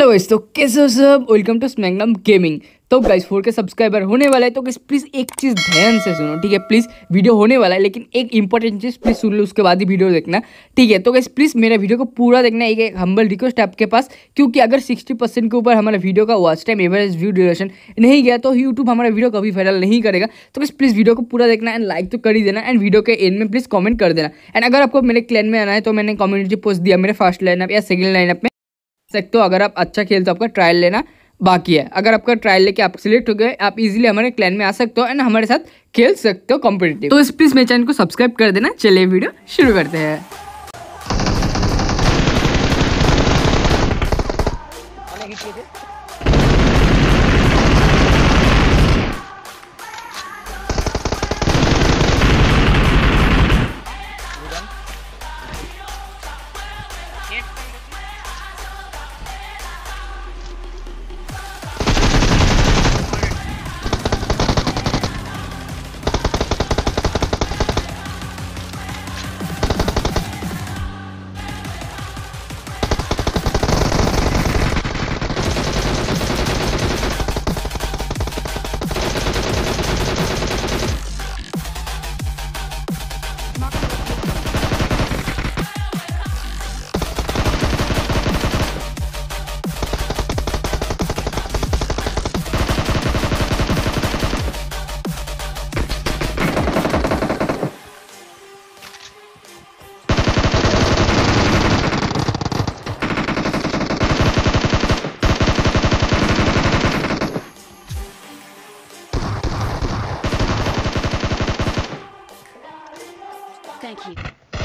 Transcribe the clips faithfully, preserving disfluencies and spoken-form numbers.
Guys, तो कैसे हो सब। Welcome to Smagnum gaming. तो गाइस फोर के सब्सक्राइबर होने वाला है, तो गाइस प्लीज़ एक चीज़ ध्यान से सुनो, ठीक है। प्लीज़ वीडियो होने वाला है, लेकिन एक इंपॉर्टेंट चीज़ प्लीज़ सुन लो, उसके बाद ही वीडियो देखना, ठीक है। तो गाइस प्लीज़ मेरा वीडियो को पूरा देखना। एक एक हम्बल रिक्वेस्ट है आपके पास, क्योंकि अगर सिक्सटी परसेंट के ऊपर हमारा वीडियो का watch time average view duration नहीं गया तो यूट्यूब हमारा वीडियो कभी वायरल नहीं करेगा। तो गाइस प्लीज़ वीडियो को पूरा देखना एंड लाइक तो कर ही देना, एंड वीडियो के एंड में प्लीज़ कॉमेंट कर देना। एंड अगर आपको मेरे क्लैन में आना है तो मैंने कम्युनिटी पोस्ट दिया मेरे फर्स्ट लाइनअप या सेकंड लाइनअप में सकते हो। अगर आप अच्छा खेलते हो, आपका ट्रायल लेना बाकी है। अगर आपका ट्रायल लेके आप सिलेक्ट हो गए, आप इजीली हमारे क्लैन में आ सकते हो एंड हमारे साथ खेल सकते हो कॉम्पिटिटिव। तो प्लीज मेरे चैनल को सब्सक्राइब कर देना। चलिए वीडियो शुरू करते हैं। Thank you.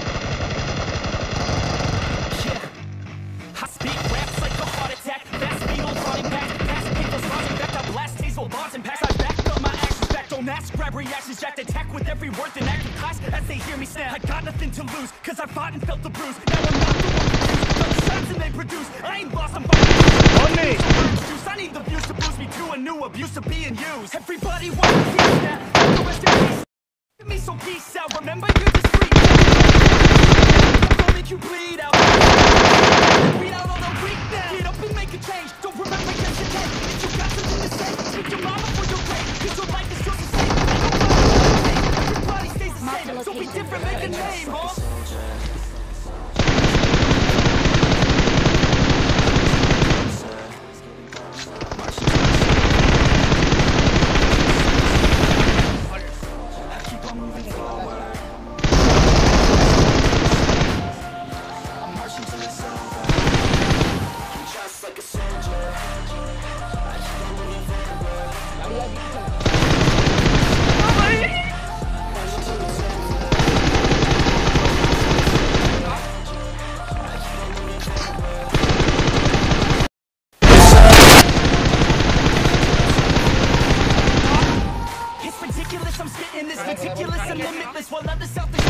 Yeah. I speak raps like a heart attack. Fast needles running back. Fast people's running back. I blast diesel bombs and pass. I back up my actions back. Don't ask, grab reactions, jacked attack with every word then act in class as they hear me snap. I got nothing to lose, cause I fought and felt the bruise. Now I'm not the one to choose. Got the shots and they produce. I ain't lost, I'm fighting. On me! I need the views to boost me to a new abuse of being used. Everybody wants a piece now. The rest of peace. Give me some peace out. Remember you're just free. Don't make you bleed out. Bleed out all the weak now. Get up and make a change. Don't remember yesterday. If you got something to say, speak your mama for your way. Cause your life is yours to save. Everybody stays the same. So be different, make a name, huh? I'm spitting this ridiculous and limitless while others out there